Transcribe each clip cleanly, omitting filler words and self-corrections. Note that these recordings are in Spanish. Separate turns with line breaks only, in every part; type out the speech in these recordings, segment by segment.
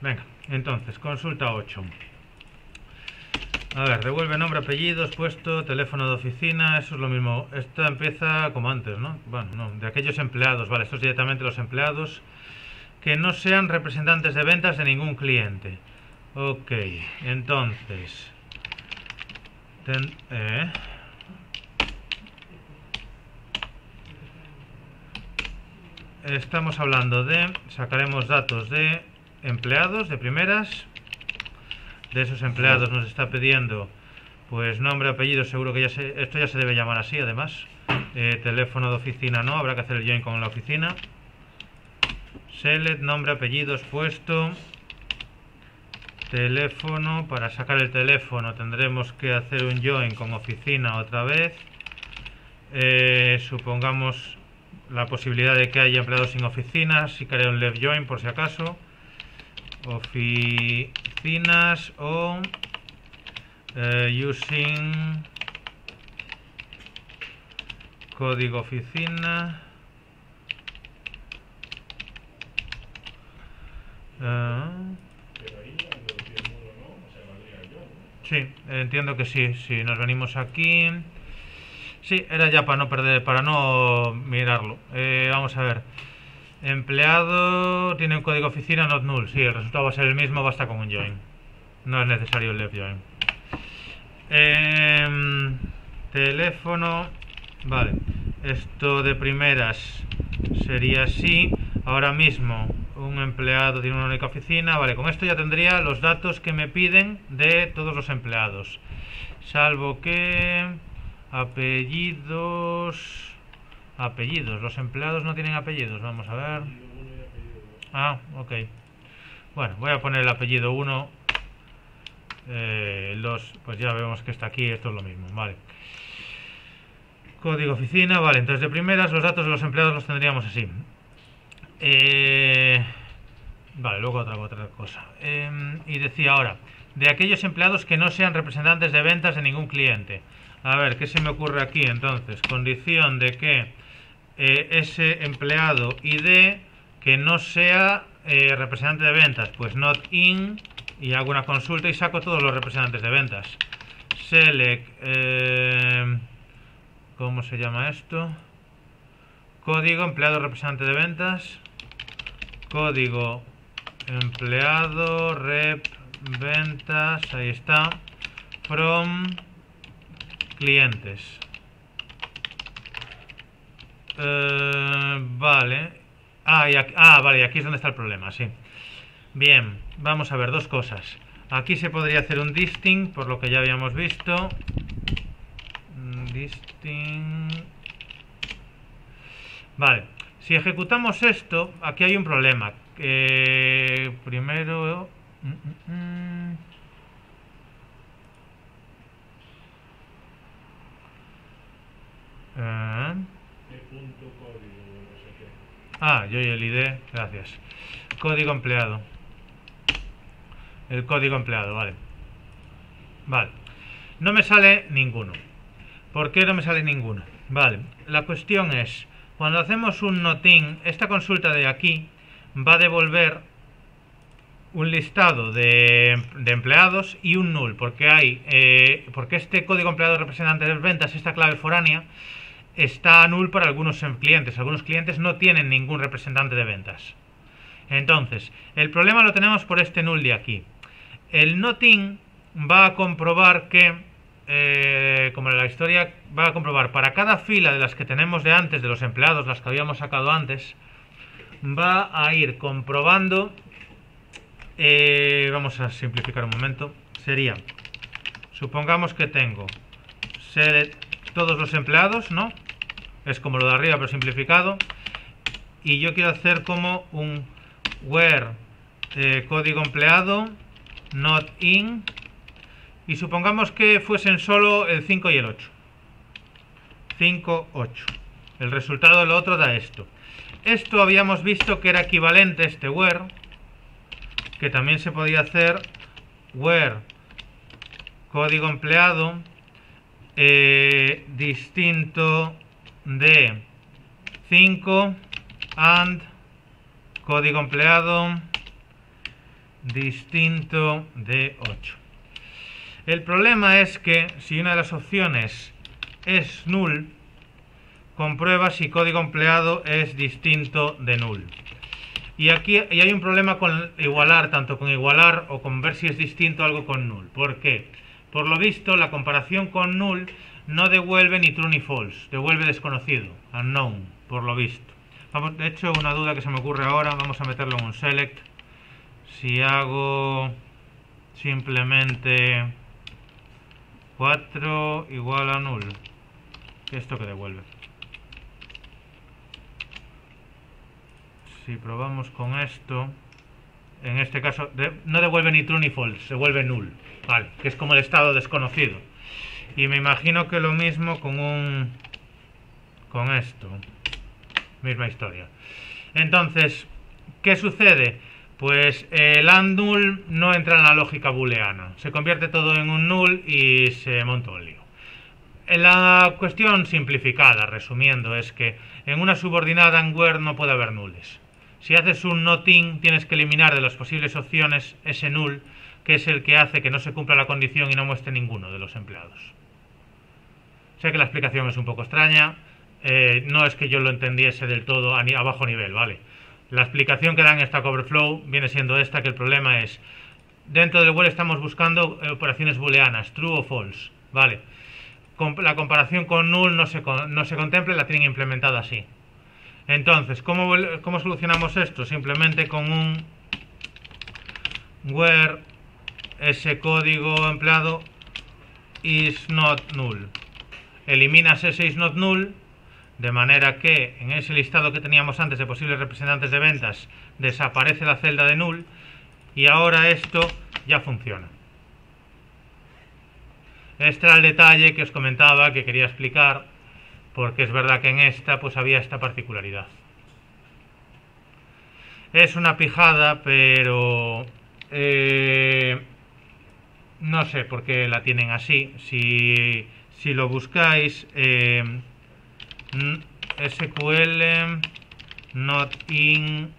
Venga, entonces, consulta 8. A ver, devuelve nombre, apellidos, puesto, teléfono de oficina, eso es lo mismo. Esta empieza como antes, ¿no? Bueno, no, de aquellos empleados, vale, esto es directamente los empleados que no sean representantes de ventas de ningún cliente. Ok, entonces... estamos hablando de... sacaremos datos de empleados, de primeras. De esos empleados nos está pidiendo pues nombre, apellido, seguro que ya esto ya se debe llamar así además. Teléfono de oficina no, habrá que hacer el join con la oficina. Select, nombre, apellidos, puesto, teléfono. Para sacar el teléfono tendremos que hacer un join con oficina otra vez. Supongamos la posibilidad de que haya empleados sin oficinas, y crearé un left join por si acaso. Oficinas o using código oficina. Sí, entiendo que sí. Si nos venimos aquí, sí, era ya para no perder, para no mirarlo. Vamos a ver. Empleado tiene un código oficina not null. Sí, el resultado va a ser el mismo, basta con un join. No es necesario el left join. Teléfono. Vale. Esto de primeras sería así. Ahora mismo un empleado tiene una única oficina. Vale, con esto ya tendría los datos que me piden de todos los empleados. Salvo que... apellidos... apellidos, los empleados no tienen apellidos, vamos a ver. Ah, ok. Bueno, voy a poner el apellido 1. Pues ya vemos que está aquí, esto es lo mismo, vale. Código oficina, vale, entonces de primeras los datos de los empleados los tendríamos así. Vale, luego otra cosa. Y decía ahora, de aquellos empleados que no sean representantes de ventas de ningún cliente. A ver, ¿qué se me ocurre aquí entonces? Condición de que ese empleado ID que no sea representante de ventas, pues not in, y hago una consulta y saco todos los representantes de ventas. Select, ¿cómo se llama esto? Código empleado representante de ventas. Código empleado rep ventas, ahí está. From clientes. Vale. Vale, y aquí es donde está el problema, sí. Bien, vamos a ver dos cosas. Aquí se podría hacer un distinct, por lo que ya habíamos visto. Distinct. Vale, si ejecutamos esto, aquí hay un problema. Primero... yo y el ID, gracias. Código empleado. El código empleado, vale. Vale. No me sale ninguno. ¿Por qué no me sale ninguno? Vale. La cuestión es, cuando hacemos un notin, esta consulta de aquí va a devolver un listado de empleados y un null, porque porque este código empleado representante de ventas, esta clave foránea, está null para algunos clientes. Algunos clientes no tienen ningún representante de ventas. Entonces, el problema lo tenemos por este null de aquí. El notin va a comprobar que, como en la historia, va a comprobar para cada fila de las que tenemos de antes, de los empleados, las que habíamos sacado antes, va a ir comprobando. Vamos a simplificar un momento. Sería, supongamos que tengo todos los empleados, ¿no? Es como lo de arriba pero simplificado. Y yo quiero hacer como un where código empleado not in, y supongamos que fuesen solo el 5 y el 8. 5, 8. El resultado de lo otro da esto. Esto habíamos visto que era equivalente, este where, que también se podía hacer where código empleado distinto de 5 and código empleado distinto de 8. El problema es que si una de las opciones es null, comprueba si código empleado es distinto de null. Y aquí hay un problema con igualar, tanto con igualar o con ver si es distinto algo con null. ¿Por qué? Por lo visto, la comparación con null no devuelve ni true ni false, devuelve desconocido, unknown, por lo visto. Vamos, de hecho, una duda que se me ocurre ahora, vamos a meterlo en un select. Si hago simplemente 4 igual a null, ¿esto qué devuelve? Si probamos con esto, en este caso no devuelve ni true ni false, devuelve null, vale, que es como el estado desconocido. Y me imagino que lo mismo con esto, misma historia. Entonces, ¿qué sucede? Pues el null no entra en la lógica booleana, se convierte todo en un null y se monta un lío. La cuestión simplificada, resumiendo, es que en una subordinada en where no puede haber nulles. Si haces un nothing, tienes que eliminar de las posibles opciones ese null, que es el que hace que no se cumpla la condición y no muestre ninguno de los empleados. Sé que la explicación es un poco extraña, no es que yo lo entendiese del todo a bajo nivel, ¿vale? La explicación que dan en Stack Overflow viene siendo esta, que el problema es, dentro del where estamos buscando operaciones booleanas, true o false, ¿vale? La comparación con null no se contempla y la tienen implementada así. Entonces, ¿cómo solucionamos esto? Simplemente con un where ese código empleado is not null. Eliminas ese is not null, de manera que en ese listado que teníamos antes de posibles representantes de ventas desaparece la celda de null y ahora esto ya funciona. Este era el detalle que os comentaba, que quería explicar, porque es verdad que en esta pues había esta particularidad. Es una pijada, pero no sé por qué la tienen así. Si lo buscáis, SQL not in,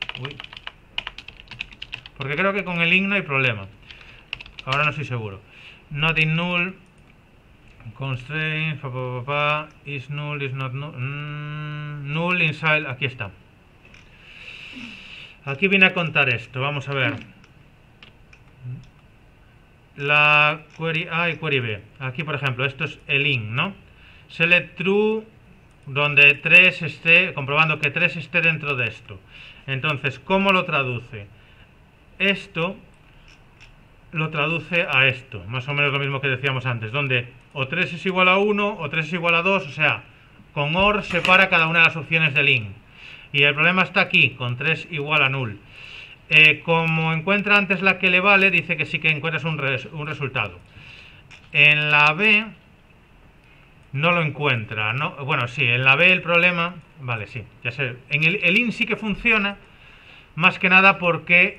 porque creo que con el in no hay problema. Ahora no estoy seguro. Not in null constraint is null, is not null, null inside, aquí está. Aquí viene a contar esto, vamos a ver. La query A y query B. Aquí, por ejemplo, esto es el in, ¿no? Select true, donde 3 esté, comprobando que 3 esté dentro de esto. Entonces, ¿cómo lo traduce? Esto lo traduce a esto, más o menos lo mismo que decíamos antes, donde o 3 es igual a 1 o 3 es igual a 2, o sea, con OR separa cada una de las opciones del in. Y el problema está aquí, con 3 igual a null. Como encuentra antes la que le vale, dice que sí que encuentras un resultado. En la B no lo encuentra, ¿no? Bueno, sí, en la B el problema, vale, sí, ya sé, en el in sí que funciona, más que nada porque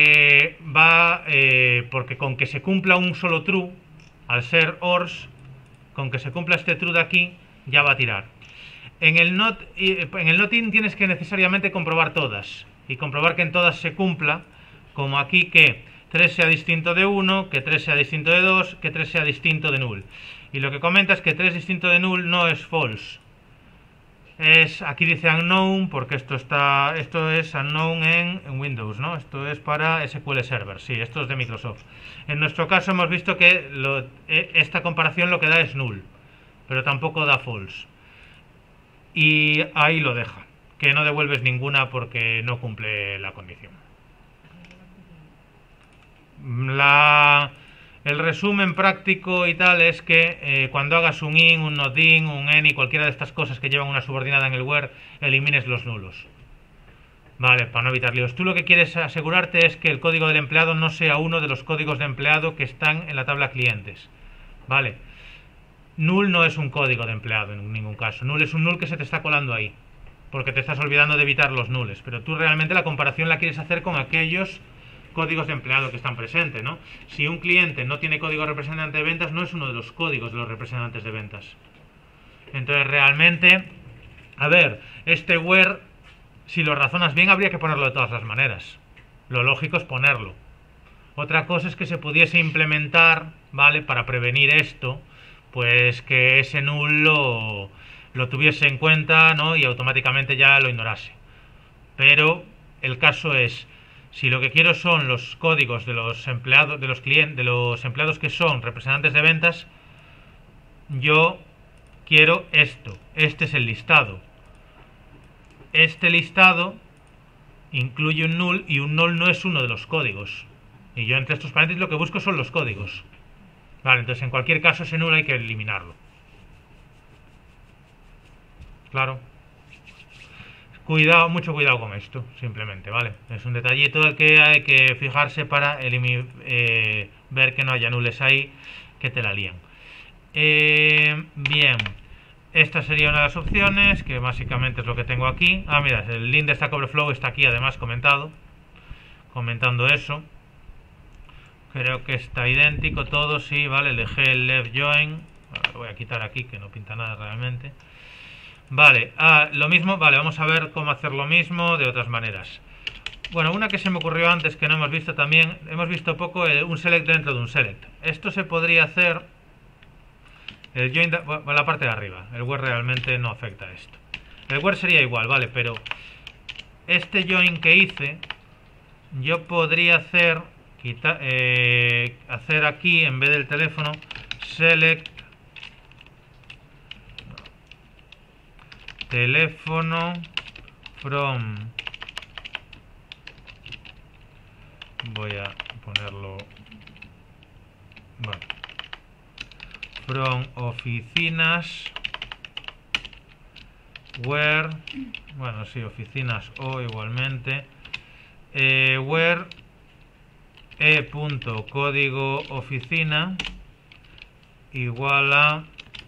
porque con que se cumpla un solo true, al ser ORs, con que se cumpla este true de aquí, ya va a tirar. En el not in tienes que necesariamente comprobar todas, y comprobar que en todas se cumpla, como aquí que 3 sea distinto de 1, que 3 sea distinto de 2, que 3 sea distinto de null. Y lo que comenta es que 3 distinto de null no es false. Aquí dice unknown porque esto es unknown en Windows, ¿no? Esto es para SQL Server, sí, esto es de Microsoft. En nuestro caso hemos visto que esta comparación lo que da es null, pero tampoco da false. Y ahí lo deja, que no devuelves ninguna porque no cumple la condición. El resumen práctico y tal es que cuando hagas un in, un not in, un any, cualquiera de estas cosas que llevan una subordinada en el where, elimines los nulos. Vale, para no evitar líos. Tú lo que quieres asegurarte es que el código del empleado no sea uno de los códigos de empleado que están en la tabla clientes. Vale. Null no es un código de empleado en ningún caso. Null es un null que se te está colando ahí, porque te estás olvidando de evitar los nulles. Pero tú realmente la comparación la quieres hacer con aquellos códigos de empleado que están presentes, ¿no? Si un cliente no tiene código representante de ventas, no es uno de los códigos de los representantes de ventas. Entonces realmente, a ver, este where, si lo razonas bien, habría que ponerlo de todas las maneras. Lo lógico es ponerlo. Otra cosa es que se pudiese implementar, ¿vale? Para prevenir esto, pues que ese null lo tuviese en cuenta, ¿no? Y automáticamente ya lo ignorase. Pero el caso es, si lo que quiero son los códigos de los empleados, de los clientes, de los empleados que son representantes de ventas, yo quiero esto. Este es el listado. Este listado incluye un null y un null no es uno de los códigos. Y yo entre estos paréntesis lo que busco son los códigos. Vale, entonces en cualquier caso ese null hay que eliminarlo. Claro. Cuidado, mucho cuidado con esto, simplemente, ¿vale? Es un detallito al que hay que fijarse para ver que no haya nulles ahí que te la lían. Bien, esta sería una de las opciones, que básicamente es lo que tengo aquí. Ah, mira, el link de Stack Overflow está aquí además comentando eso. Creo que está idéntico todo, sí, vale, dejé el left join. Lo voy a quitar aquí, que no pinta nada realmente. Vale, lo mismo, vale, vamos a ver cómo hacer lo mismo de otras maneras. Bueno, una que se me ocurrió antes que no hemos visto también, hemos visto poco un select dentro de un select. Esto se podría hacer, el join, la parte de arriba, el where realmente no afecta a esto. El where sería igual, vale, pero este join que hice, yo podría hacer, hacer aquí en vez del teléfono, select teléfono from, voy a ponerlo, bueno, from oficinas where, bueno, sí, oficinas o igualmente, where e.código oficina igual a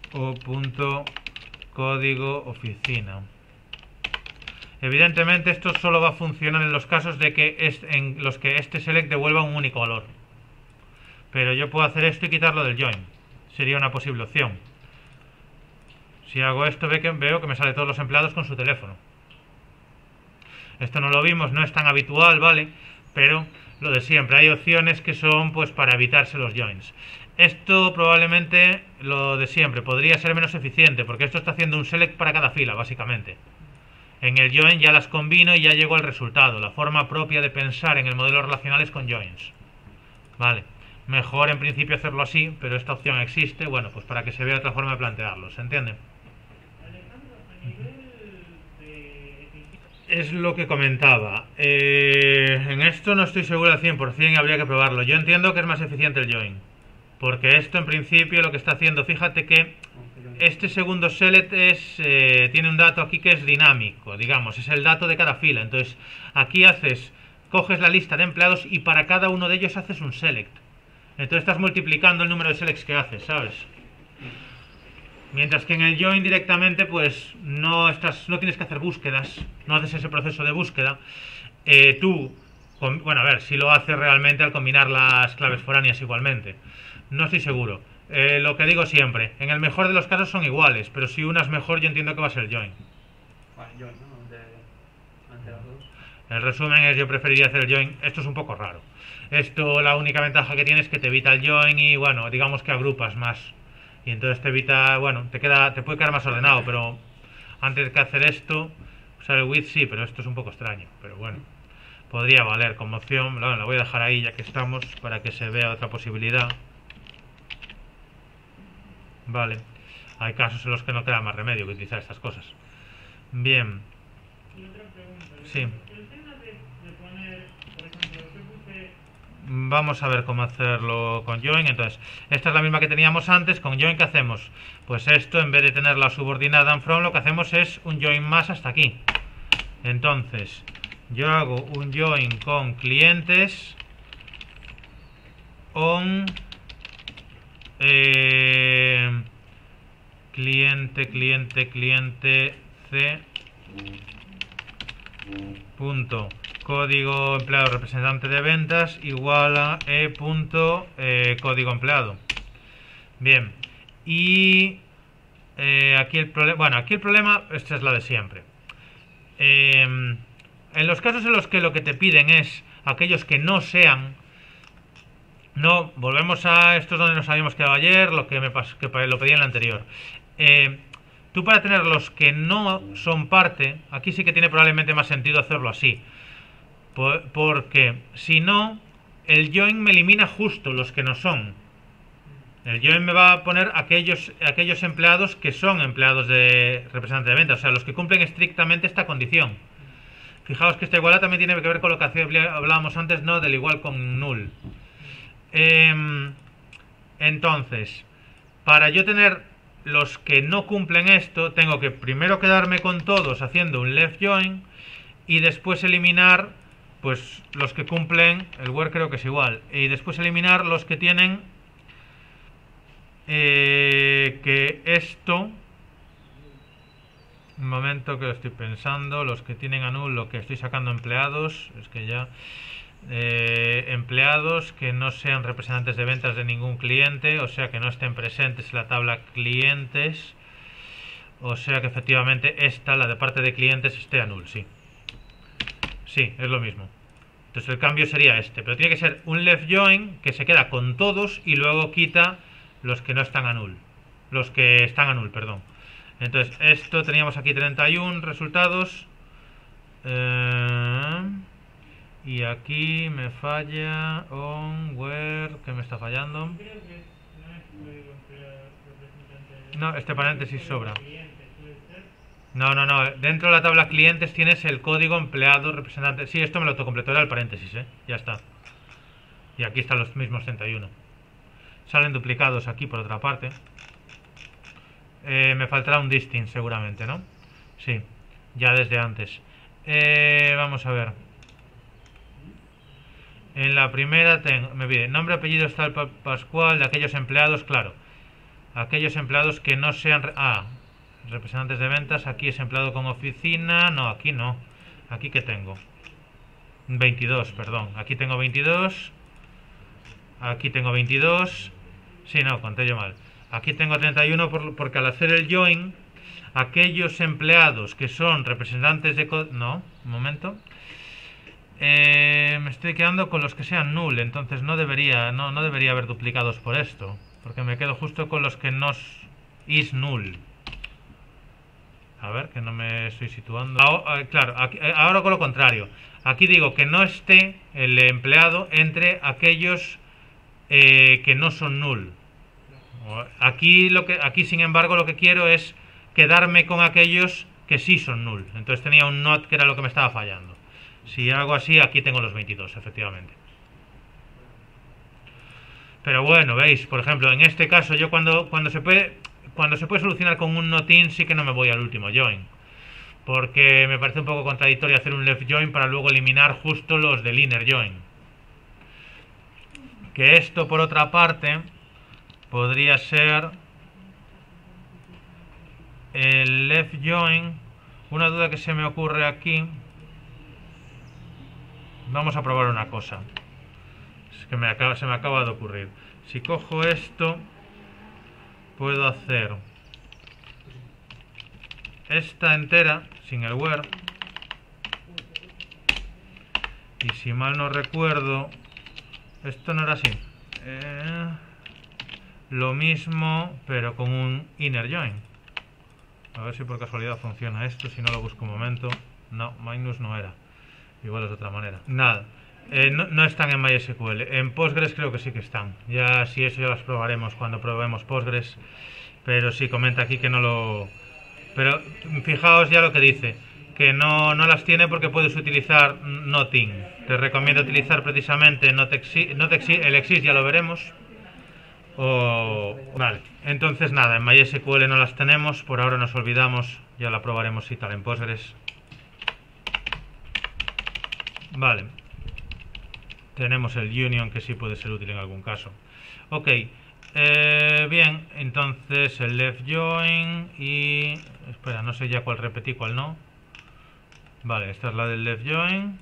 o.código oficina. Evidentemente esto solo va a funcionar en los casos de que en los que este select devuelva un único valor. Pero yo puedo hacer esto y quitarlo del join. Sería una posible opción. Si hago esto veo que me sale todos los empleados con su teléfono. Esto no lo vimos, no es tan habitual, ¿vale? Pero lo de siempre, hay opciones que son pues para evitarse los joins. Esto probablemente, lo de siempre, podría ser menos eficiente, porque esto está haciendo un select para cada fila, básicamente. En el join ya las combino y ya llego al resultado. La forma propia de pensar en el modelo relacional es con joins. Vale, mejor en principio hacerlo así, pero esta opción existe, bueno, pues para que se vea otra forma de plantearlo, ¿se entiende? Es lo que comentaba. En esto no estoy seguro al 100% y habría que probarlo. Yo entiendo que es más eficiente el join. Porque esto en principio lo que está haciendo, fíjate que este segundo select tiene un dato aquí que es dinámico, digamos, es el dato de cada fila. Entonces aquí coges la lista de empleados y para cada uno de ellos haces un select. Entonces estás multiplicando el número de selects que haces, ¿sabes? Mientras que en el join directamente pues no tienes que hacer búsquedas, no haces ese proceso de búsqueda. Bueno, a ver, si lo haces realmente al combinar las claves foráneas igualmente. No estoy seguro. Lo que digo siempre, en el mejor de los casos son iguales, pero si una es mejor yo entiendo que va a ser join.
Vale, join, ¿no? Ante las dos.
El resumen es, yo preferiría hacer el join. Esto es un poco raro. Esto, la única ventaja que tiene es que te evita el join y, bueno, digamos que agrupas más. Y entonces te evita, bueno, te puede quedar más ordenado, pero antes que hacer esto, usar el with sí, pero esto es un poco extraño. Pero bueno, podría valer como opción. La voy a dejar ahí ya que estamos, para que se vea otra posibilidad. Vale, hay casos en los que no queda más remedio que utilizar estas cosas. Bien.
Y otra pregunta.
Sí.
El tema de poner, por ejemplo, yo puse...
Vamos a ver cómo hacerlo con join. Entonces, esta es la misma que teníamos antes. Con join, ¿qué hacemos? Pues esto, en vez de tener la subordinada en from, lo que hacemos es un join más hasta aquí. Entonces, yo hago un join con clientes on cliente c punto código empleado representante de ventas igual a punto código empleado. Bien, y aquí el problema, bueno, aquí el problema, esta es la de siempre. En los casos en los que lo que te piden es aquellos que no sean No, volvemos a esto donde nos habíamos quedado ayer, lo que me pasó, que lo pedí en la anterior. Tú para tener los que no son parte, aquí sí que tiene probablemente más sentido hacerlo así. Porque si no, el join me elimina justo los que no son. El join me va a poner aquellos empleados que son empleados de representante de ventas, o sea, los que cumplen estrictamente esta condición. Fijaos que esta igualdad también tiene que ver con lo que hablábamos antes, ¿no? Del igual con null. Entonces, para yo tener los que no cumplen esto, tengo que primero quedarme con todos haciendo un left join y después eliminar pues los que cumplen, el where creo que es igual, y después eliminar los que tienen que esto, un momento que lo estoy pensando, los que tienen a null, lo que estoy sacando empleados, es que ya empleados que no sean representantes de ventas de ningún cliente, o sea que no estén presentes en la tabla clientes, o sea que efectivamente esta, la de parte de clientes, esté a null, sí. Sí, es lo mismo. Entonces el cambio sería este, pero tiene que ser un left join que se queda con todos y luego quita los que no están a null. Los que están a null, perdón. Entonces esto teníamos aquí 31 resultados. Y aquí me falla on where, que me está fallando.
Creo que no es código empleado representante.
No, este paréntesis sobra.
Cliente, puede ser.
No. Dentro de la tabla clientes tienes el código empleado representante. Sí, esto me lo autocompletó, era el paréntesis, ya está. Y aquí están los mismos 31. Salen duplicados aquí por otra parte. Me faltará un distinct seguramente, ¿no? Sí, ya desde antes. Vamos a ver. En la primera me pide nombre, apellido, está el Pascual, de aquellos empleados, claro. Aquellos empleados que no sean... representantes de ventas, aquí es empleado con oficina, no, aquí no. Aquí que tengo 22, perdón, aquí tengo 22. Aquí tengo 22. Sí, no, conté yo mal. Aquí tengo 31 porque al hacer el join, aquellos empleados que son representantes de... No, un momento. Me estoy quedando con los que sean null, entonces no debería haber duplicados por esto, porque me quedo justo con los que no is null. A ver, que no me estoy situando. Claro, ahora con lo contrario. Aquí digo que no esté el empleado entre aquellos que no son null. Aquí sin embargo lo que quiero es quedarme con aquellos que sí son null. Entonces tenía un not que era lo que me estaba fallando. Si hago así, aquí tengo los 22, efectivamente. Pero bueno, veis, por ejemplo, en este caso yo cuando se puede solucionar con un not in, sí que no me voy al último join. Porque me parece un poco contradictorio hacer un left join para luego eliminar justo los del inner join. Que esto, por otra parte, podría ser el left join. Una duda que se me ocurre aquí. Vamos a probar una cosa. Es que se me acaba de ocurrir. Si cojo esto, puedo hacer esta entera sin el where. Y si mal no recuerdo, esto no era así. Lo mismo, pero con un inner join. A ver si por casualidad funciona esto. Si no, lo busco un momento. No, minus no era. Igual es de otra manera. Nada. No están en MySQL. En Postgres creo que sí que están. Ya si eso ya las probaremos cuando probemos Postgres. Pero sí, comenta aquí que no lo... Pero fijaos ya lo que dice. Que no las tiene porque puedes utilizar nothing. Te recomiendo utilizar precisamente el exist, ya lo veremos. Vale. Entonces nada, en MySQL no las tenemos. Por ahora nos olvidamos. Ya la probaremos y tal en Postgres. Vale. Tenemos el union que sí puede ser útil en algún caso. Ok. Bien, entonces el left join y... Espera, no sé ya cuál repetí, cuál no. Vale, esta es la del left join.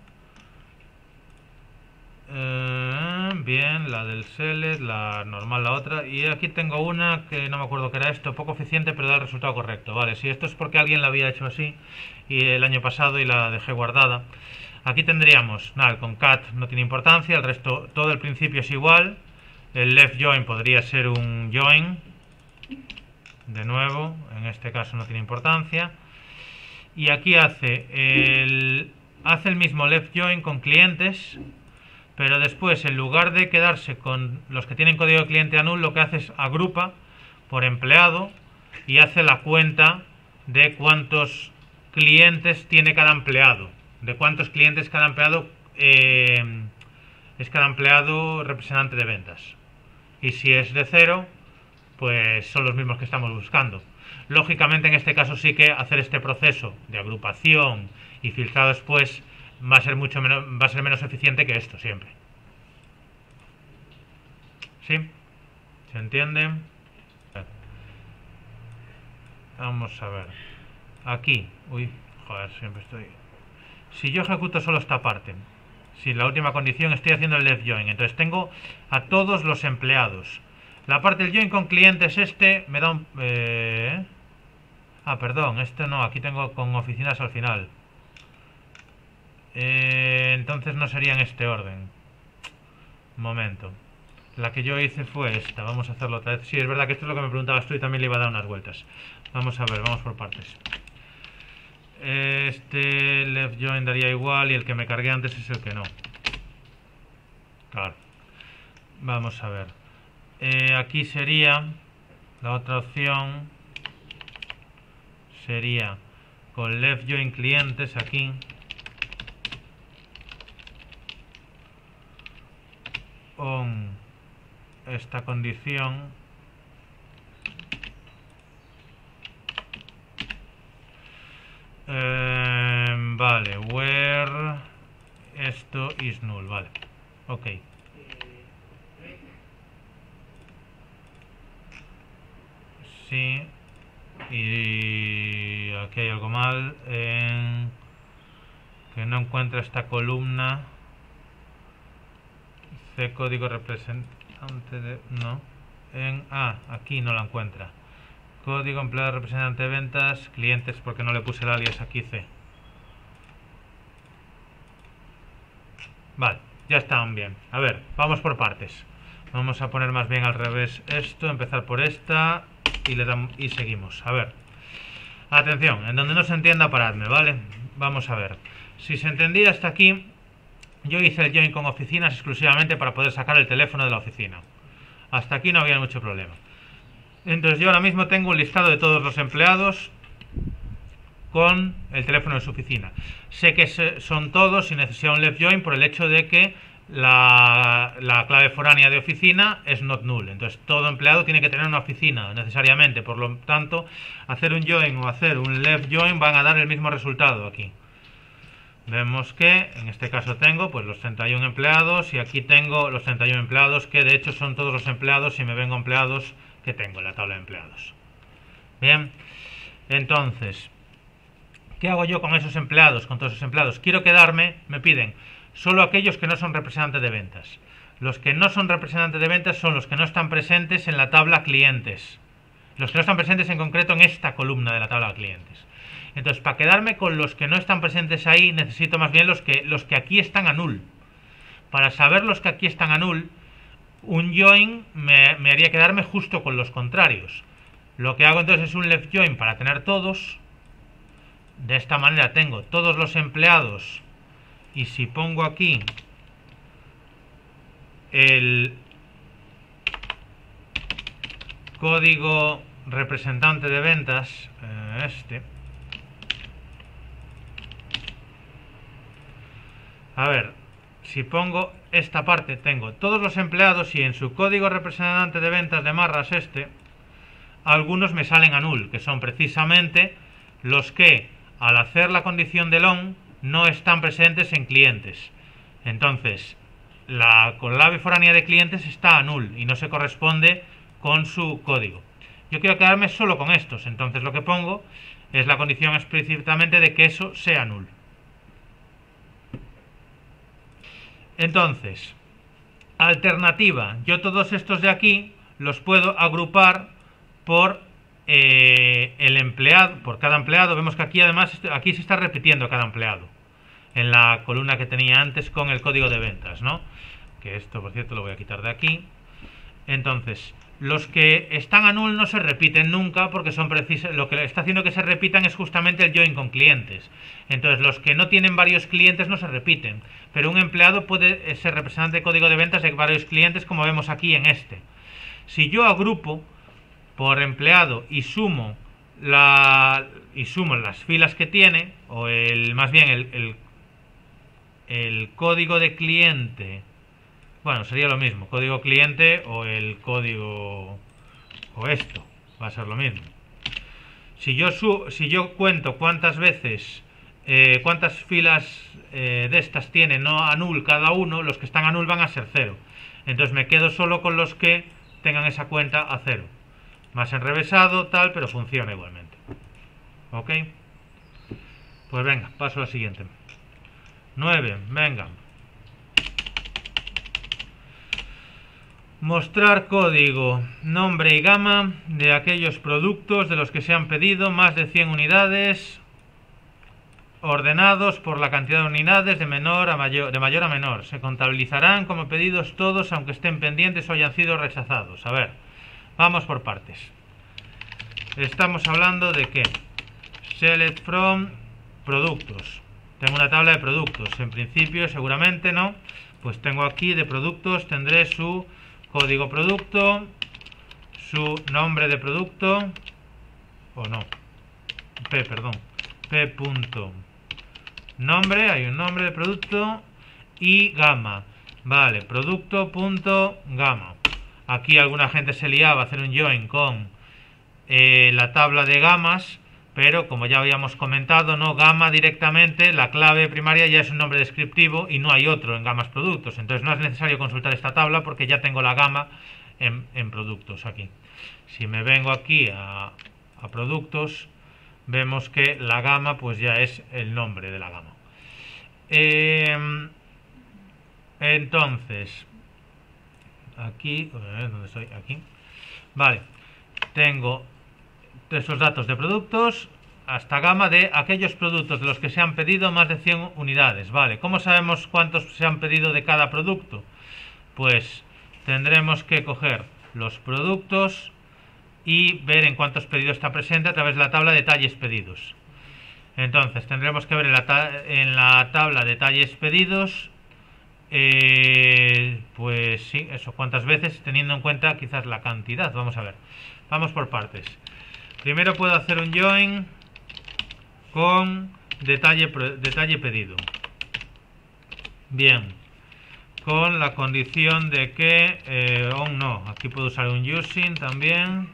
Bien, la del select, la normal, la otra. Y aquí tengo una que no me acuerdo qué era esto, poco eficiente, pero da el resultado correcto. Vale, si esto es porque alguien la había hecho así y el año pasado y la dejé guardada. Aquí tendríamos, nada, el concat no tiene importancia, el resto, todo el principio es igual. El left join podría ser un join. De nuevo, en este caso no tiene importancia. Y aquí hace el mismo left join con clientes, pero después, en lugar de quedarse con los que tienen código de cliente a null, lo que hace es agrupa por empleado y hace la cuenta de cuántos clientes tiene cada empleado, de cuántos clientes cada empleado es cada empleado representante de ventas. Y si es de 0, pues son los mismos que estamos buscando. Lógicamente, en este caso sí que hacer este proceso de agrupación y filtrado después va a ser menos eficiente que esto siempre. ¿Sí? ¿Se entiende? Vamos a ver. Aquí. Uy, joder, siempre estoy... Si yo ejecuto solo esta parte, si la última condición estoy haciendo el left join, entonces tengo a todos los empleados. La parte del join con clientes me da un... perdón, este no, aquí tengo con oficinas al final. Entonces no sería en este orden. Un momento. La que yo hice fue esta, vamos a hacerlo otra vez. Sí, es verdad que esto es lo que me preguntabas tú y también le iba a dar unas vueltas. Vamos a ver, vamos por partes. Este left join daría igual y el que me cargué antes es el que no. Claro. Vamos a ver. Aquí sería la otra opción, sería con left join clientes aquí, on esta condición, vale, where esto is null, vale, ok. Sí, y aquí hay algo mal, que no encuentra esta columna. C código representante de... no, aquí no la encuentra. Código empleado representante de ventas, clientes, porque no le puse el alias aquí C. Vale, ya están bien. A ver, vamos por partes. Vamos a poner más bien al revés esto, empezar por esta y le damos y seguimos. A ver. Atención, en donde no se entienda paradme, ¿vale? Vamos a ver. Si se entendía hasta aquí, yo hice el join con oficinas exclusivamente para poder sacar el teléfono de la oficina. Hasta aquí no había mucho problema. Entonces yo ahora mismo tengo un listado de todos los empleados con el teléfono de su oficina. Sé que son todos sin necesidad de un left join por el hecho de que la clave foránea de oficina es not null. Entonces todo empleado tiene que tener una oficina necesariamente. Por lo tanto, hacer un join o hacer un left join van a dar el mismo resultado aquí. Vemos que en este caso tengo pues los 31 empleados y aquí tengo los 31 empleados que de hecho son todos los empleados si me vengo empleados que tengo en la tabla de empleados. Bien, entonces, ¿qué hago yo con esos empleados, con todos esos empleados? Quiero quedarme, me piden, solo aquellos que no son representantes de ventas. Los que no son representantes de ventas son los que no están presentes en la tabla clientes. Los que no están presentes en concreto en esta columna de la tabla de clientes. Entonces, para quedarme con los que no están presentes ahí, necesito más bien los que aquí están a null. Para saber los que aquí están a null, un join me haría quedarme justo con los contrarios. Lo que hago entonces es un left join para tener todos. De esta manera tengo todos los empleados. Y si pongo aquí el código representante de ventas, a ver, si pongo esta parte, tengo todos los empleados y en su código representante de ventas de marras algunos me salen a null, que son precisamente los que al hacer la condición del on no están presentes en clientes. Entonces, la clave foránea de clientes está a null y no se corresponde con su código. Yo quiero quedarme solo con estos, entonces lo que pongo es la condición explícitamente de que eso sea null. Entonces, alternativa, yo todos estos de aquí los puedo agrupar por el empleado, por cada empleado. Vemos que aquí además aquí se está repitiendo cada empleado en la columna que tenía antes con el código de ventas, ¿no? Que esto, por cierto, lo voy a quitar de aquí. Entonces, los que están a null no se repiten nunca porque son precisos. Lo que está haciendo que se repitan es justamente el join con clientes. Entonces, los que no tienen varios clientes no se repiten. Pero un empleado puede ser representante de código de ventas de varios clientes, como vemos aquí en este. Si yo agrupo por empleado y sumo las filas que tiene, o más bien el código de cliente. Bueno, sería lo mismo, código cliente o el código o esto, va a ser lo mismo. Si yo cuento cuántas veces, cuántas filas de estas tiene no a null cada uno, los que están a null van a ser 0. Entonces me quedo solo con los que tengan esa cuenta a 0. Más enrevesado, tal, pero funciona igualmente. ¿Ok? Pues venga, paso a la siguiente. 9, venga. Mostrar código, nombre y gama de aquellos productos de los que se han pedido más de 100 unidades, ordenados por la cantidad de unidades de mayor a menor. Se contabilizarán como pedidos todos, aunque estén pendientes o hayan sido rechazados. A ver, vamos por partes. Estamos hablando de que select from productos. Tengo una tabla de productos. En principio, seguramente no. Pues tengo aquí de productos, tendré su código producto, su nombre de producto, o no, p.nombre, hay un nombre de producto, y gama, vale, producto.gama. Aquí alguna gente se liaba a hacer un join con la tabla de gamas, pero como ya habíamos comentado, no gama directamente, la clave primaria ya es un nombre descriptivo y no hay otro en gamas productos. Entonces no es necesario consultar esta tabla porque ya tengo la gama en productos aquí. Si me vengo aquí a productos, vemos que la gama pues ya es el nombre de la gama. Entonces, aquí, ¿dónde estoy? Aquí. Vale, tengo esos datos de productos hasta gama de aquellos productos de los que se han pedido más de 100 unidades. Vale, ¿cómo sabemos cuántos se han pedido de cada producto? Pues tendremos que coger los productos y ver en cuántos pedidos está presente a través de la tabla de detalles pedidos. Entonces tendremos que ver en la tabla detalles pedidos, pues sí, eso, cuántas veces, teniendo en cuenta quizás la cantidad. Vamos a ver, vamos por partes. Primero puedo hacer un join con detalle pedido. Bien, con la condición de que on no, aquí puedo usar un using también.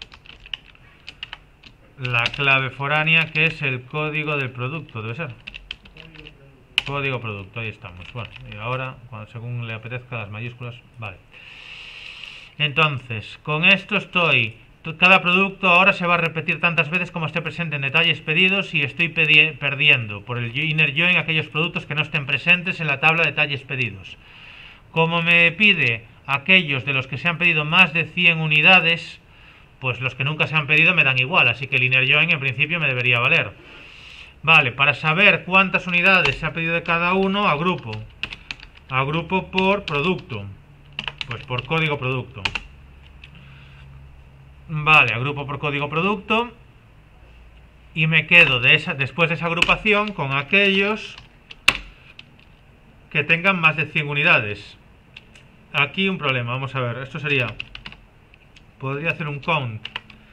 La clave foránea, que es el código del producto, debe ser. Código producto, ahí estamos. Bueno, y ahora, según le apetezca las mayúsculas, vale. Entonces, con esto cada producto ahora se va a repetir tantas veces como esté presente en detalles pedidos, y estoy perdiendo por el inner join aquellos productos que no estén presentes en la tabla de detalles pedidos. Como me pide aquellos de los que se han pedido más de 100 unidades, pues los que nunca se han pedido me dan igual, así que el inner join en principio me debería valer. Vale, para saber cuántas unidades se ha pedido de cada uno, agrupo por producto, pues por código producto. Vale, agrupo por código producto y me quedo después de esa agrupación con aquellos que tengan más de 100 unidades. Aquí un problema, vamos a ver, esto sería, podría hacer un count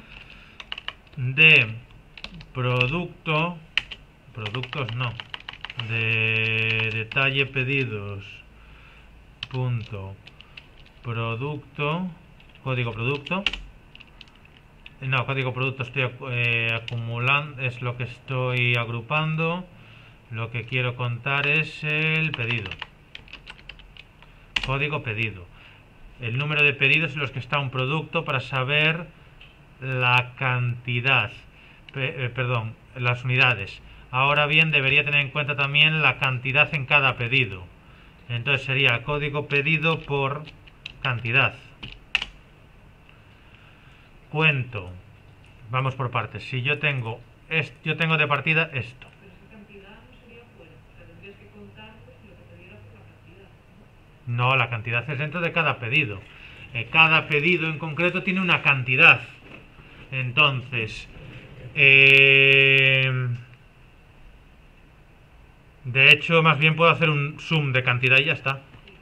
de productos no, de detalle pedidos punto producto, código producto. No, código producto estoy acumulando, es lo que estoy agrupando. Lo que quiero contar es el pedido. Código pedido. El número de pedidos en los que está un producto para saber la cantidad. Perdón, las unidades. Ahora bien, debería tener en cuenta también la cantidad en cada pedido. Entonces sería código pedido por cantidad. Cuento, vamos por partes. Si yo tengo de partida esto.
Pero esa cantidad no sería fuera, o sea, tendrías que contar lo que te diera por la cantidad,
¿no? No, la cantidad es dentro de cada pedido. Cada pedido en concreto tiene una cantidad. Entonces, de hecho, más bien puedo hacer un sum de cantidad y ya está.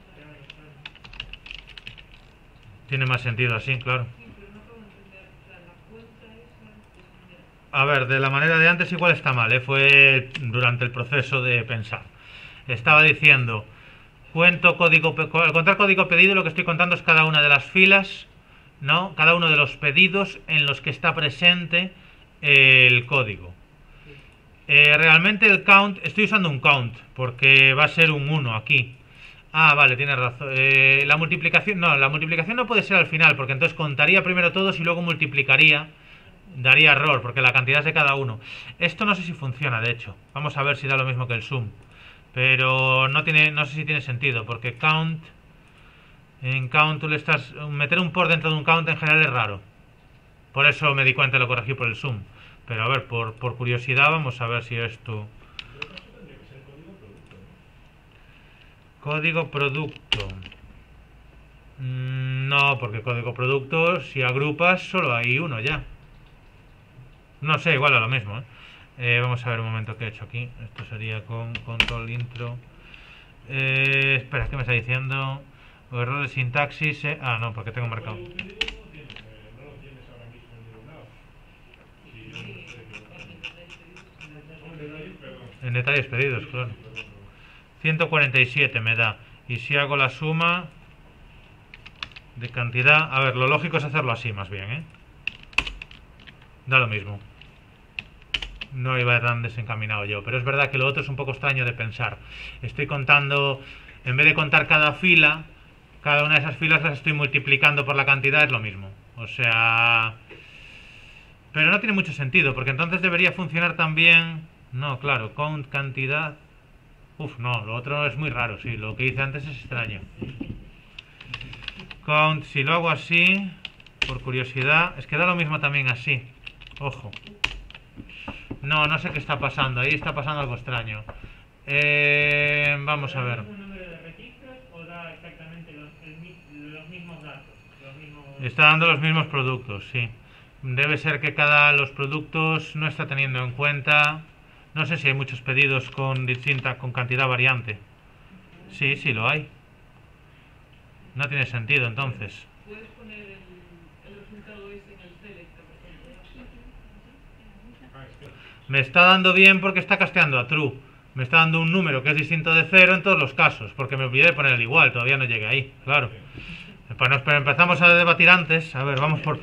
Tiene más sentido así, claro.
Sí, pero no acabo de entender. O sea, la cuenta esa.
A ver, de la manera de antes igual está mal, ¿eh? Fue durante el proceso de pensar. Estaba diciendo, al contar código pedido, lo que estoy contando es cada una de las filas, ¿no? Cada uno de los pedidos en los que está presente el código. Realmente el count, estoy usando un count, porque va a ser un 1 aquí. Ah, vale, tienes razón. La multiplicación no puede ser al final, porque entonces contaría primero todos y luego multiplicaría. Daría error, porque la cantidad es de cada uno. Esto no sé si funciona, de hecho. Vamos a ver si da lo mismo que el sum. Pero no sé si tiene sentido, porque count... En count tú le estás... Meter un por dentro de un count en general es raro. Por eso me di cuenta y lo corregí por el sum. Pero a ver, por curiosidad vamos a ver si esto... Código producto. No, porque código producto, si agrupas, solo hay uno ya. No sé, igual a lo mismo, vamos a ver un momento qué he hecho aquí. Esto sería con control intro. Espera, ¿qué me está diciendo? Error de sintaxis. No, porque tengo marcado. En detalles pedidos, claro. 147 me da. Y si hago la suma de cantidad... A ver, lo lógico es hacerlo así más bien, Da lo mismo. No iba tan desencaminado yo. Pero es verdad que lo otro es un poco extraño de pensar. Estoy contando... En vez de contar cada fila, cada una de esas filas las estoy multiplicando por la cantidad, es lo mismo. O sea... Pero no tiene mucho sentido, porque entonces debería funcionar también... No, claro, count cantidad... Uf, no, lo otro es muy raro, sí. Lo que hice antes es extraño. Count, si lo hago así, por curiosidad... Es que da lo mismo también así. Ojo. No sé qué está pasando. Ahí está pasando algo extraño. Vamos a ver.
¿Un número de registros o da exactamente los mismos datos?
Está dando los mismos productos, sí. Debe ser que los productos no está teniendo en cuenta... No sé si hay muchos pedidos con cantidad variante. Sí, lo hay. No tiene sentido entonces.
Puedes poner el resultado ese en el select, por ejemplo.
Me está dando bien porque está casteando a true. Me está dando un número que es distinto de 0 en todos los casos, porque me olvidé de poner el igual, todavía no llegué ahí, claro. Pero empezamos a debatir antes. A ver, vamos por...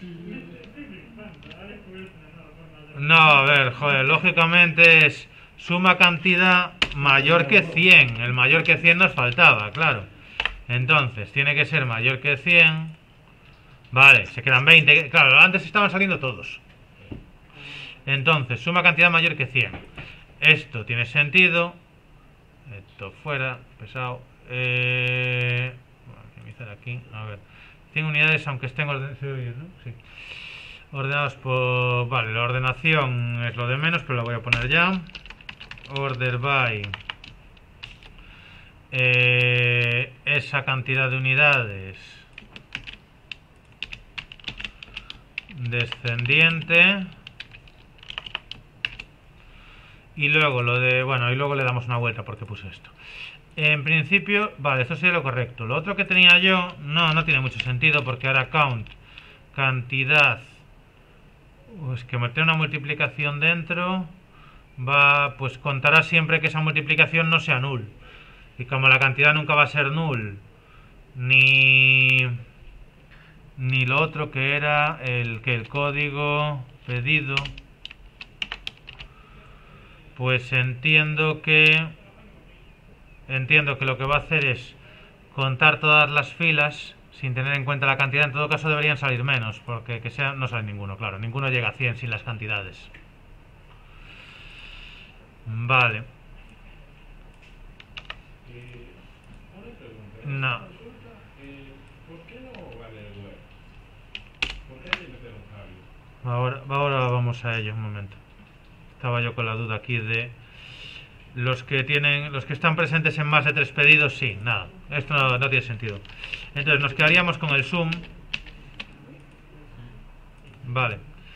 No, a ver, joder, lógicamente es suma cantidad mayor que 100. El mayor que 100 nos faltaba, claro. Entonces, tiene que ser mayor que 100. Vale, se quedan 20. Claro, antes estaban saliendo todos. Entonces, suma cantidad mayor que 100. Esto tiene sentido. Esto fuera, pesado. Minimizar aquí, a ver. 100 unidades, aunque estén ordenados. Sí. Ordenados por... Vale, la ordenación es lo de menos, pero lo voy a poner ya. Order by esa cantidad de unidades descendiente. Y luego lo de... Bueno, y luego le damos una vuelta porque puse esto. En principio, vale, esto sería lo correcto. Lo otro que tenía yo, no tiene mucho sentido porque ahora count, cantidad... Pues que meter una multiplicación dentro pues contará siempre que esa multiplicación no sea null. Y como la cantidad nunca va a ser null, ni lo otro que era el código pedido, pues entiendo que lo que va a hacer es contar todas las filas sin tener en cuenta la cantidad. En todo caso deberían salir menos, porque no sale ninguno, claro. Ninguno llega a 100 sin las cantidades. Vale. No.
¿Por qué no vale el web? ¿Por qué hay que meter un Javi?
Ahora vamos a ello, un momento. Estaba yo con la duda aquí de... Los que están presentes en más de 3 pedidos, sí, nada. Esto no tiene sentido. Entonces nos quedaríamos con el sum. Vale.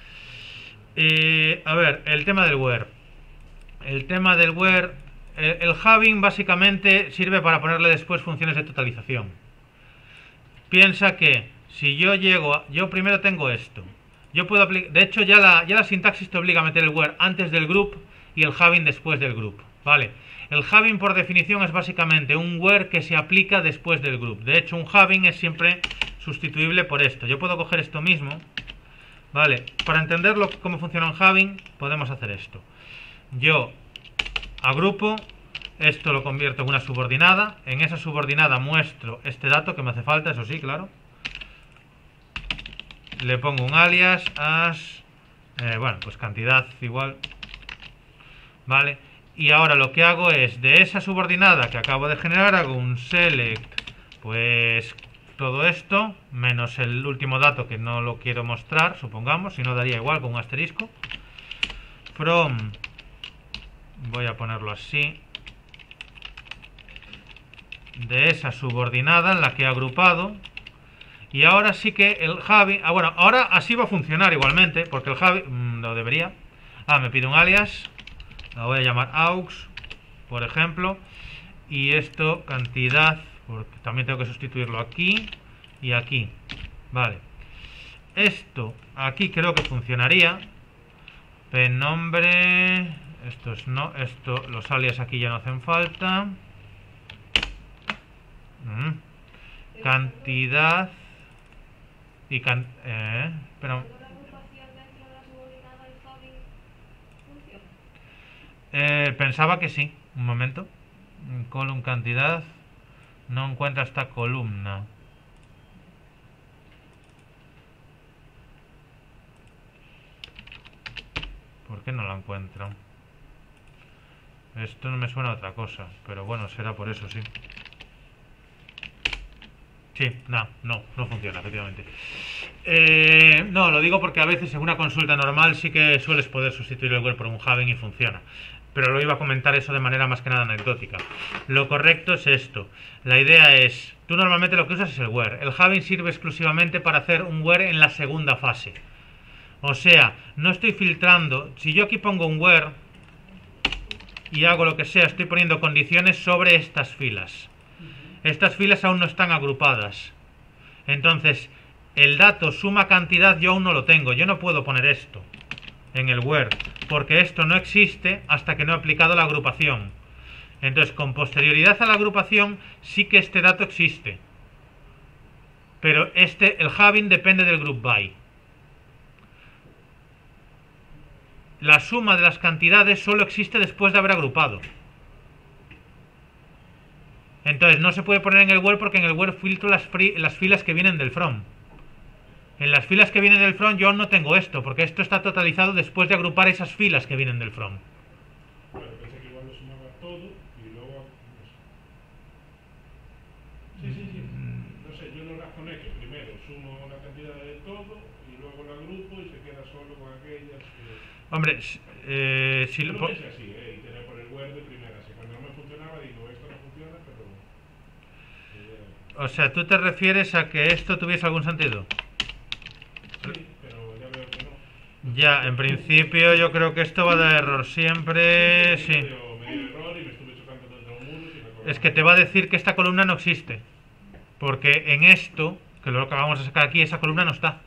A ver, el tema del where. El tema del where. El having básicamente sirve para ponerle después funciones de totalización. Piensa que si yo yo primero tengo esto. Yo puedo aplicar. De hecho, ya la sintaxis te obliga a meter el where antes del group y el having después del group. Vale. El having por definición es básicamente un where que se aplica después del group. De hecho, un having es siempre sustituible por esto. Yo puedo coger esto mismo. Vale. Para entenderlo cómo funciona un having, podemos hacer esto. Yo agrupo, esto lo convierto en una subordinada. En esa subordinada muestro este dato que me hace falta, eso sí, claro. Le pongo un alias, as, bueno, pues cantidad igual. Vale. Y ahora lo que hago es, de esa subordinada que acabo de generar, hago un select, pues todo esto, menos el último dato que no lo quiero mostrar, supongamos, si no daría igual con un asterisco. From, voy a ponerlo así, de esa subordinada en la que he agrupado. Y ahora sí que el having, bueno, ahora así va a funcionar igualmente, porque el having, lo debería. Me pide un alias. La voy a llamar aux, por ejemplo. Y esto, cantidad, porque también tengo que sustituirlo aquí y aquí. Vale. Esto, aquí creo que funcionaría. Nombre. Estos no, los alias aquí ya no hacen falta. Cantidad. Y espera. Pensaba que sí. Un momento. Column cantidad. No encuentra esta columna. ¿Por qué no la encuentro? Esto no me suena a otra cosa. Pero bueno, será por eso, sí. Sí, no funciona, efectivamente. No, lo digo porque a veces en una consulta normal sí que sueles poder sustituir el where por un having y funciona. Pero lo iba a comentar eso de manera más que nada anecdótica. Lo correcto es esto. La idea es, tú normalmente lo que usas es el where. El having sirve exclusivamente para hacer un where en la segunda fase. O sea, no estoy filtrando. Si yo aquí pongo un where y hago lo que sea, estoy poniendo condiciones sobre estas filas. Estas filas aún no están agrupadas. Entonces, el dato suma cantidad yo aún no lo tengo. Yo no puedo poner esto en el where, porque esto no existe hasta que no he aplicado la agrupación. Entonces, con posterioridad a la agrupación, sí que este dato existe. Pero el having depende del group by. La suma de las cantidades solo existe después de haber agrupado. Entonces no se puede poner en el where porque en el where filtro las filas que vienen del from. En las filas que vienen del from yo no tengo esto, porque esto está totalizado después de agrupar esas filas que vienen del from.
Bueno, pensé que igual lo sumaba todo y luego... Sí. No sé, yo lo razoné que primero sumo la cantidad de todo y luego lo agrupo y se queda solo con aquellas que...
Hombre, si
yo
lo...
lo pensé así, y tenía por el where de primera. Así cuando no me funcionaba digo, esto no funciona, pero...
O sea, ¿tú te refieres a que esto tuviese algún sentido?
Sí, pero ya veo que no.
Ya, en principio yo creo que esto va a dar error siempre, sí.
Me dio error y me estuve chocando contra un muro y me acordaba.
Es que te va a decir que esta columna no existe. Porque en esto, que lo acabamos de sacar aquí, esa columna no está.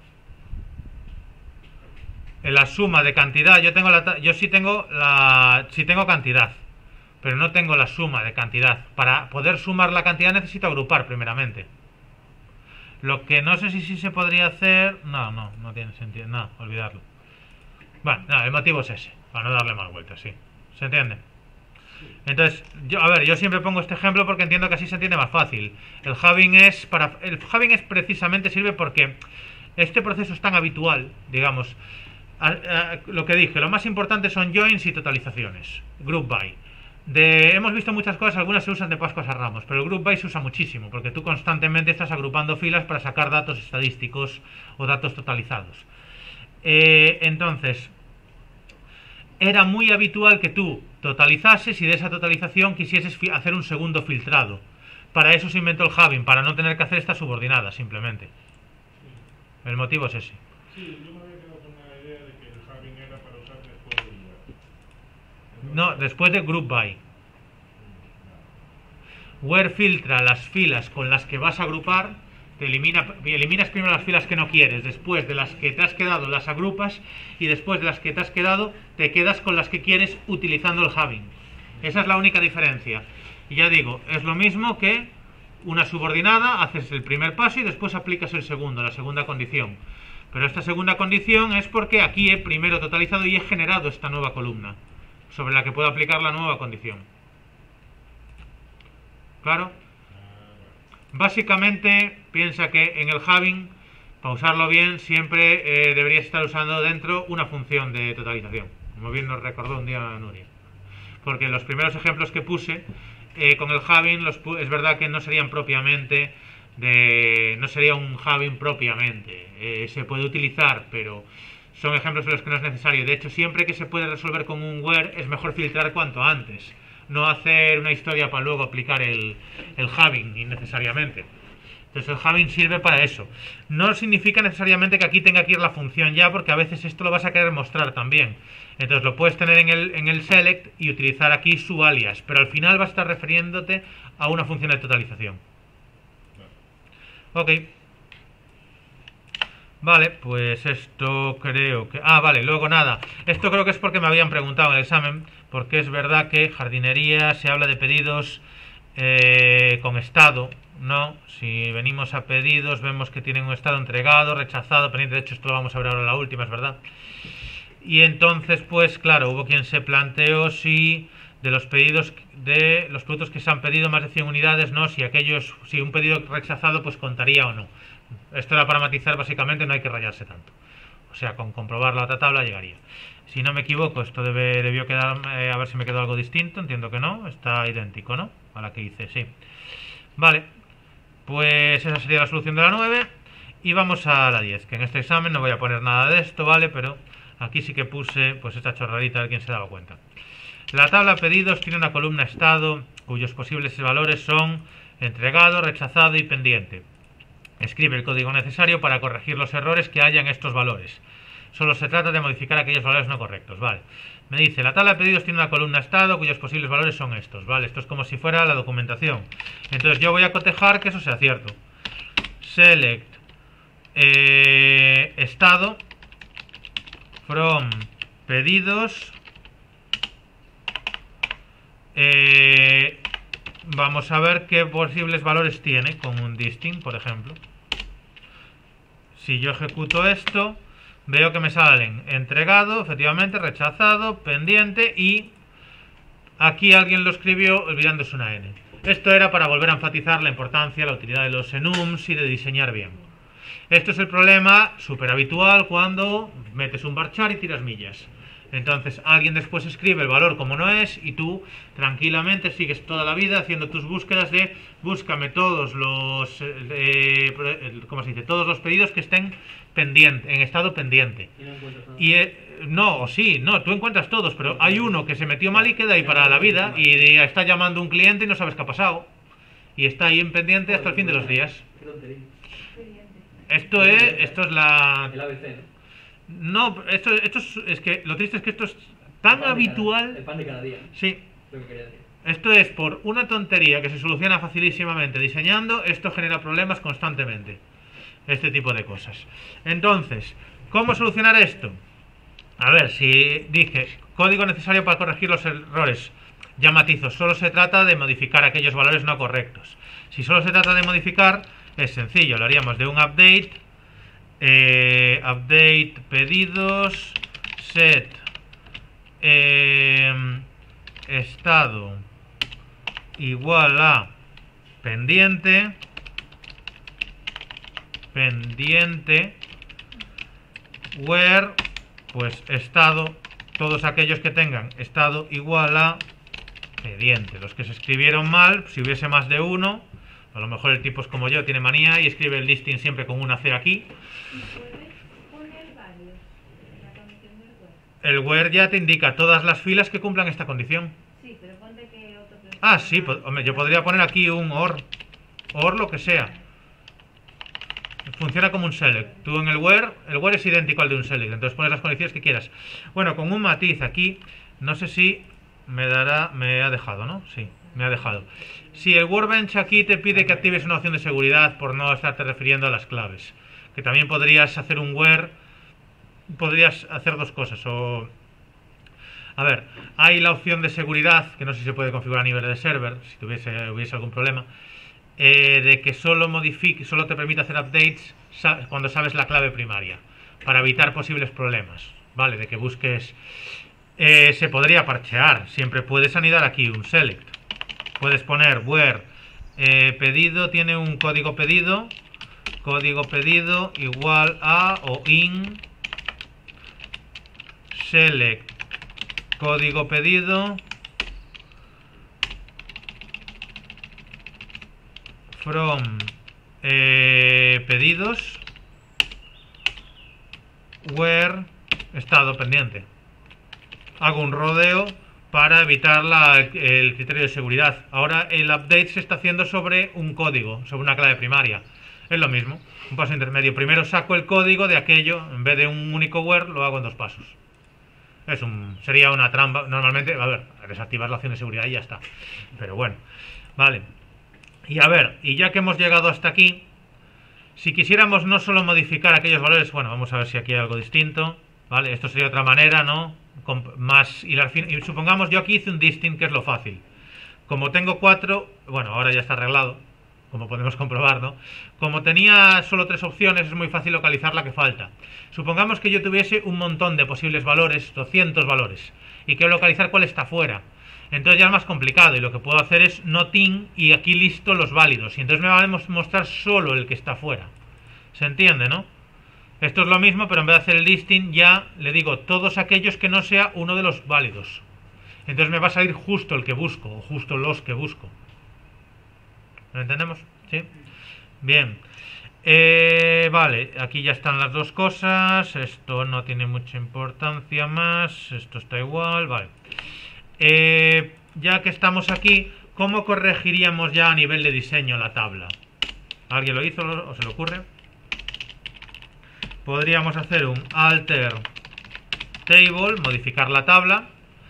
En la suma de cantidad, yo sí tengo cantidad, pero no tengo la suma de cantidad. Para poder sumar la cantidad necesito agrupar primeramente. Lo que no sé si se podría hacer... No tiene sentido. No, olvidarlo. Bueno, el motivo es ese, para no darle más vueltas, sí. ¿Se entiende? Entonces, yo siempre pongo este ejemplo porque entiendo que así se entiende más fácil. El having es precisamente sirve porque este proceso es tan habitual, digamos. Lo que dije, lo más importante son joins y totalizaciones. Group by. Hemos visto muchas cosas, algunas se usan de Pascuas a Ramos, pero el group by se usa muchísimo porque tú constantemente estás agrupando filas para sacar datos estadísticos o datos totalizados. Entonces, era muy habitual que tú totalizases y de esa totalización quisieses hacer un segundo filtrado. Para eso se inventó el Having, para no tener que hacer esta subordinada, simplemente. El motivo es ese.
Sí, yo me había quedado con la idea de que el Having era para usar después del where.
No, después de group by. Where filtra las filas con las que vas a agrupar, eliminas primero las filas que no quieres, después de las que te has quedado las agrupas y después de las que te has quedado te quedas con las que quieres utilizando el Having. Esa es la única diferencia. Y ya digo, es lo mismo que una subordinada, haces el primer paso y después aplicas el segundo, la segunda condición. Pero esta segunda condición es porque aquí he primero totalizado y he generado esta nueva columna, sobre la que puedo aplicar la nueva condición. ¿Claro? Básicamente, piensa que en el Having, para usarlo bien, siempre deberías estar usando dentro una función de totalización, como bien nos recordó un día Nuria. Porque los primeros ejemplos que puse con el Having, es verdad que no serían propiamente no sería un Having propiamente. Se puede utilizar, pero son ejemplos en los que no es necesario. De hecho, siempre que se puede resolver con un where, es mejor filtrar cuanto antes, no hacer una historia para luego aplicar el Having innecesariamente. Entonces el Having sirve para eso. No significa necesariamente que aquí tenga que ir la función ya, porque a veces esto lo vas a querer mostrar también. Entonces lo puedes tener en el select y utilizar aquí su alias, pero al final va a estar refiriéndote a una función de totalización. Ok. Vale, pues esto creo que... Ah, vale, luego nada. Esto creo que es porque me habían preguntado en el examen, porque es verdad que jardinería se habla de pedidos con estado, ¿no? Si venimos a pedidos, vemos que tienen un estado entregado, rechazado, pendiente. De hecho, esto lo vamos a ver ahora en la última, es verdad. Y entonces, pues claro, hubo quien se planteó si de los pedidos de los productos que se han pedido más de 100 unidades, ¿no? Si un pedido rechazado, pues contaría o no. Esto era para matizar, básicamente, no hay que rayarse tanto. O sea, con comprobar la otra tabla llegaría. Si no me equivoco, esto debió quedar, a ver si me quedó algo distinto, entiendo que no, está idéntico, ¿no? A la que hice, sí. Vale, pues esa sería la solución de la 9. Y vamos a la 10, que en este examen no voy a poner nada de esto, ¿vale? Pero aquí sí que puse pues esta chorradita, a ver quién se daba cuenta. La tabla pedidos tiene una columna estado, cuyos posibles valores son entregado, rechazado y pendiente. Escribe el código necesario para corregir los errores que haya en estos valores. Solo se trata de modificar aquellos valores no correctos, ¿vale? Me dice, la tabla de pedidos tiene una columna estado cuyos posibles valores son estos, ¿vale? Esto es como si fuera la documentación. Entonces yo voy a cotejar que eso sea cierto. Select estado from pedidos. Vamos a ver qué posibles valores tiene con un distinct, por ejemplo. Si yo ejecuto esto, veo que me salen entregado, efectivamente, rechazado, pendiente y aquí alguien lo escribió olvidándose una N. Esto era para volver a enfatizar la importancia, la utilidad de los enums y de diseñar bien. Esto es el problema súper habitual cuando metes un varchar y tiras millas. Entonces alguien después escribe el valor como no es y tú tranquilamente sigues toda la vida haciendo tus búsquedas de búscame todos los ¿cómo se dice? Todos los pedidos que estén pendiente, en estado pendiente.
Y no encuentras nada.
Y no, o sí, no, tú encuentras todos, pero hay uno que se metió mal y queda ahí para la vida y está llamando a un cliente y no sabes qué ha pasado. Y está ahí en pendiente hasta el fin de los días.
Qué tontería.
Esto es la...
El ABC, ¿no?
No, esto es que lo triste es que esto es tan habitual.
El pan de cada día.
Sí,
Lo que quería decir.
esto es por una tontería que se soluciona facilísimamente diseñando, esto genera problemas constantemente. Este tipo de cosas. Entonces, ¿cómo solucionar esto? A ver, si dice código necesario para corregir los errores, ya matizo, solo se trata de modificar aquellos valores no correctos. Si solo se trata de modificar, es sencillo, lo haríamos de un update. Update pedidos set estado igual a pendiente where pues estado, todos aquellos que tengan estado igual a pendiente. Los que se escribieron mal, si hubiese más de uno, a lo mejor el tipo es como yo, tiene manía y escribe el listing siempre con una C aquí.
¿Y puedes poner varios en la condición del web?
el where ya te indica todas las filas que cumplan esta condición.
Sí, pero ponte que otro que...
Ah, sí, hombre, yo podría poner aquí un or lo que sea. Funciona como un select. Tú en el where es idéntico al de un select, entonces pones las condiciones que quieras. Bueno, con un matiz aquí, no sé si me ha dejado, ¿no? Sí, me ha dejado. Si el workbench aquí te pide que actives una opción de seguridad por no estarte refiriendo a las claves, que también podrías hacer un where, podrías hacer dos cosas. O a ver, hay la opción de seguridad, que no sé si se puede configurar a nivel de server, si hubiese algún problema, de que solo te permite hacer updates cuando sabes la clave primaria, para evitar posibles problemas, ¿vale? De que busques... se podría parchear, siempre puedes anidar aquí un select. Puedes poner where pedido tiene un código pedido igual a o in select código pedido from pedidos where estado pendiente. Hago un rodeo para evitar el criterio de seguridad. Ahora el update se está haciendo sobre un código, sobre una clave primaria. Es lo mismo, un paso intermedio. Primero saco el código de aquello, en vez de un único where, lo hago en dos pasos. Sería una trampa. Normalmente, a ver, desactivar la opción de seguridad y ya está. Pero bueno, vale. Y a ver, y ya que hemos llegado hasta aquí, si quisiéramos no solo modificar aquellos valores, bueno, vamos a ver si aquí hay algo distinto, ¿vale? Esto sería otra manera, ¿no? Más hilar fino. Y supongamos, yo aquí hice un distinct, que es lo fácil. Como tengo 4, bueno, ahora ya está arreglado, como podemos comprobar, ¿no? Como tenía solo 3 opciones, es muy fácil localizar la que falta. Supongamos que yo tuviese un montón de posibles valores, 200 valores, y quiero localizar cuál está fuera. Entonces ya es más complicado, y lo que puedo hacer es not in, y aquí listo los válidos, y entonces me va a mostrar solo el que está fuera. ¿Se entiende, no? Esto es lo mismo, pero en vez de hacer el listing ya le digo todos aquellos que no sea uno de los válidos. Entonces me va a salir justo el que busco, o justo los que busco. ¿Lo entendemos? ¿Sí? Bien. Vale, aquí ya están las dos cosas. Esto no tiene mucha importancia más. Esto está igual, vale. Ya que estamos aquí, ¿cómo corregiríamos ya a nivel de diseño la tabla? ¿Alguien lo hizo o se le ocurre? Podríamos hacer un alter table, modificar la tabla,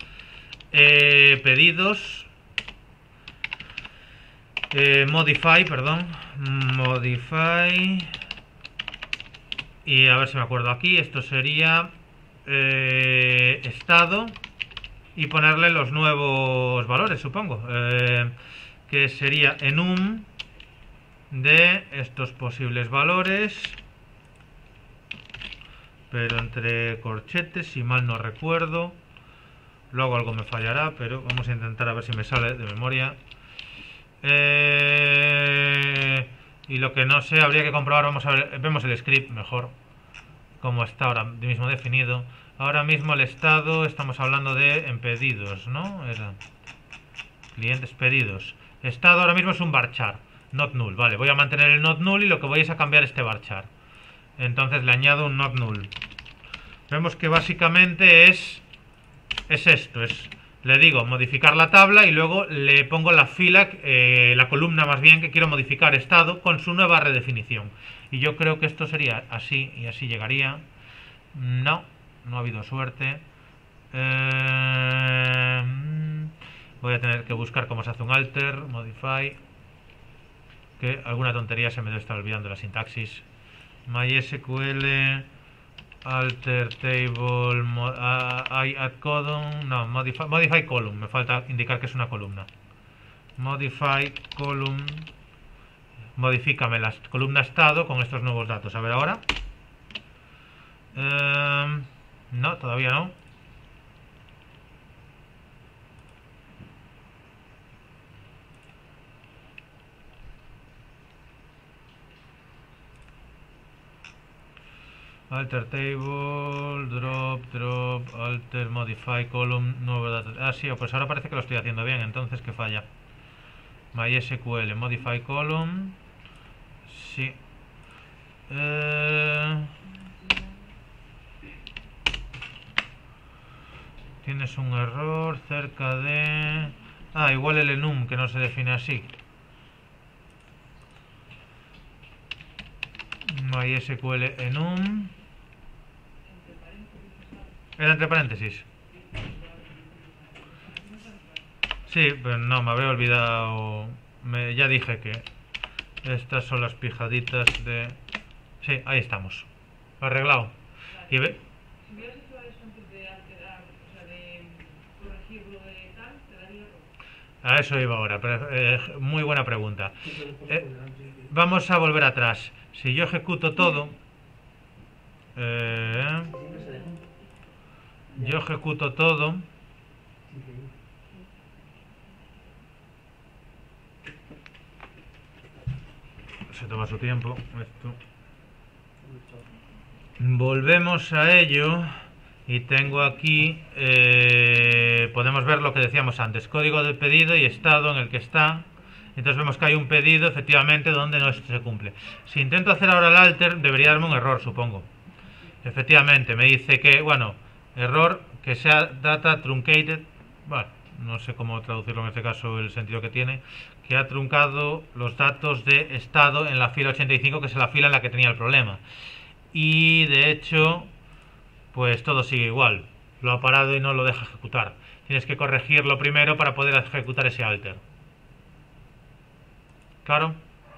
pedidos, modify, y a ver si me acuerdo aquí, esto sería estado, y ponerle los nuevos valores, supongo, que sería enum de estos posibles valores, pero entre corchetes, si mal no recuerdo. Luego algo me fallará, pero vamos a intentar a ver si me sale de memoria. Y lo que no sé, habría que comprobar. Vamos a ver, vemos el script mejor, como está ahora mismo definido. Ahora mismo el estado, estamos hablando de en pedidos, ¿no? Era clientes pedidos. Estado ahora mismo es un varchar, not null. Vale, voy a mantener el not null y lo que voy es a cambiar este varchar. Entonces le añado un not null. Vemos que básicamente es esto, le digo modificar la tabla y luego le pongo la fila, la columna más bien, que quiero modificar estado con su nueva redefinición. Y yo creo que esto sería así, y así llegaría. No ha habido suerte. Voy a tener que buscar cómo se hace un alter, modify, que alguna tontería se me debe estar olvidando la sintaxis. MySQL alter table add column, no, modify column, me falta indicar que es una columna. Modify column, modifícame la columna estado con estos nuevos datos. A ver ahora. No, todavía no. Alter table, drop, alter, modify column, nuevo dato. Ah, sí, pues ahora parece que lo estoy haciendo bien, entonces que falla. MySQL, modify column. Sí. es un error cerca de... Ah, igual el enum, que no se define así. MySQL enum. ¿Era entre paréntesis? Sí, pero no, me habría olvidado. Ya dije que estas son las pijaditas de... Sí, ahí estamos. Arreglado. Y ve...
Si hubieras hecho eso antes de alterar, o sea, de corregirlo de tal, te daría error.
A eso iba ahora, pero, muy buena pregunta. Vamos a volver atrás. Si yo ejecuto todo... yo ejecuto todo... Se toma su tiempo. Esto. Volvemos a ello. Y tengo aquí... podemos ver lo que decíamos antes. Código de pedido y estado en el que está. Entonces vemos que hay un pedido, efectivamente, donde no se cumple. Si intento hacer ahora el alter, debería darme un error, supongo. Efectivamente, me dice que, bueno, error, que sea data truncated. Bueno, no sé cómo traducirlo en este caso, el sentido que tiene. Que ha truncado los datos de estado en la fila 85, que es la fila en la que tenía el problema. Y, de hecho, pues todo sigue igual. Lo ha parado y no lo deja ejecutar. Tienes que corregirlo primero para poder ejecutar ese alter. Claro.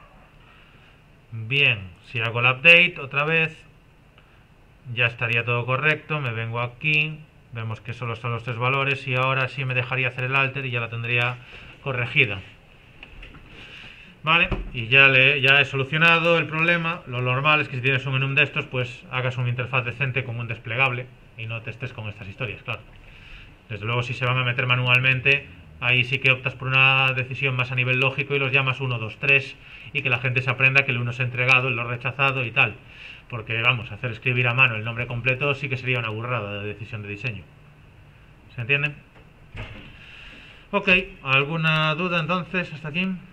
Bien, si hago el update otra vez, ya estaría todo correcto. Me vengo aquí, vemos que solo son los 3 valores y ahora sí me dejaría hacer el alter y ya la tendría corregida. Vale, y ya he solucionado el problema. Lo normal es que si tienes un enum de estos, pues hagas una interfaz decente con un desplegable y no te estés con estas historias, claro. Desde luego, si se van a meter manualmente, ahí sí que optas por una decisión más a nivel lógico y los llamas 1, 2, 3 y que la gente se aprenda que el 1 es entregado, el 2 rechazado y tal. Porque, vamos, hacer escribir a mano el nombre completo sí que sería una burrada de decisión de diseño. ¿Se entiende? Ok, ¿alguna duda entonces hasta aquí?